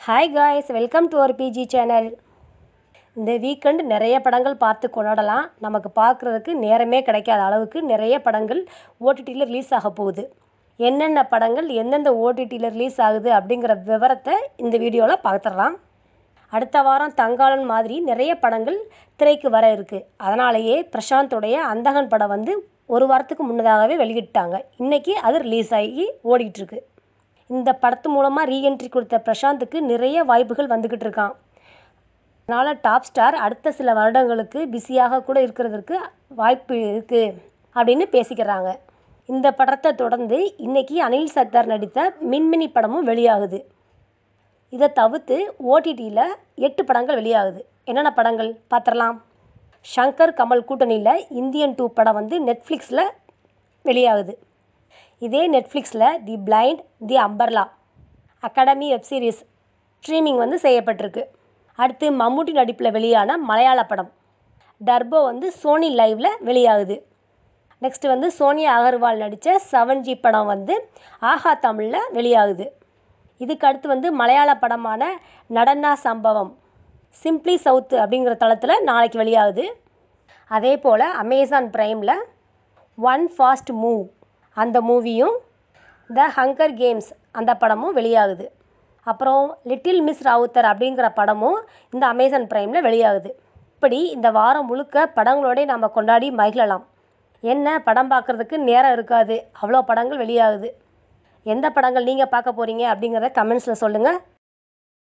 Hi guys, welcome to our பிஜி channel. இந்த weekend நிறைய படங்கள் பார்த்து கொண்டாடலாம். நமக்கு பார்க்குறதுக்கு நேரமே கிடைக்காத அளவுக்கு நிறைய படங்கள் ஓடிடியில் ரிலீஸ் ஆக போகுது. என்னென்ன படங்கள் எந்தெந்த ஓடிடியில் ரிலீஸ் ஆகுது அப்படிங்கிற விவரத்தை இந்த வீடியோவில் பார்த்துடலாம். அடுத்த வாரம் தங்காளன் மாதிரி நிறைய படங்கள் திரைக்கு வர இருக்குது. அதனாலேயே பிரசாந்தோடைய அந்தகன் படம் வந்து ஒரு வாரத்துக்கு முன்னதாகவே வெளியிட்டாங்க. இன்றைக்கி அது ரிலீஸ் ஆகி ஓடிட்டுருக்கு. இந்த படத்து மூலமாக ரீஎன்ட்ரி கொடுத்த பிரசாந்துக்கு நிறைய வாய்ப்புகள் வந்துக்கிட்டு இருக்கான். அதனால் டாப் ஸ்டார் அடுத்த சில வருடங்களுக்கு பிஸியாக கூட இருக்கிறதுக்கு வாய்ப்பு இருக்குது அப்படின்னு பேசிக்கிறாங்க. இந்த படத்தை தொடர்ந்து இன்றைக்கி அனில் சத்தார் நடித்த மின்மினி படமும் வெளியாகுது. இதை தவிர்த்து ஓடிடியில் 8 படங்கள் வெளியாகுது. என்னென்ன படங்கள் பார்த்துடலாம். ஷங்கர் கமல் கூட்டணியில் இந்தியன் 2 படம் வந்து நெட்ஃப்ளிக்ஸில் வெளியாகுது. இதே நெட்ஃப்ளிக்ஸில் the blind, the umbrella academy web series streaming வந்து செய்யப்பட்டிருக்கு. அடுத்து மம்முட்டி நடிப்பில் வெளியான மலையாள படம் டர்போ வந்து சோனி லைவில் வெளியாகுது. நெக்ஸ்ட்டு வந்து சோனியா அகர்வால் நடித்த 7G படம் வந்து ஆஹா தமிழில் வெளியாகுது. இதுக்கு அடுத்து வந்து மலையாள படமான நடனா சம்பவம் சிம்ப்ளி சவுத் அப்படிங்கிற தளத்தில் நாளைக்கு வெளியாகுது. அதே போல் அமேசான் ப்ரைமில் ஒன் ஃபாஸ்ட் மூவ் அந்த மூவியும், த ஹங்கர் கேம்ஸ் அந்த படமும் வெளியாகுது. அப்புறம் லிட்டில் மிஸ் ராவுத்தர் அப்படிங்கிற படமும் இந்த அமேசான் ப்ரைமில் வெளியாகுது. இப்படி இந்த வாரம் முழுக்க படங்களோட நம்ம கொண்டாடி மகிழலாம். என்ன படம் பார்க்குறதுக்கு நேரம் இருக்காது, அவ்வளோ படங்கள் வெளியாகுது. எந்த படங்கள் நீங்கள் பார்க்க போகிறீங்க அப்படிங்கிறத கமெண்ட்ஸில் சொல்லுங்கள்.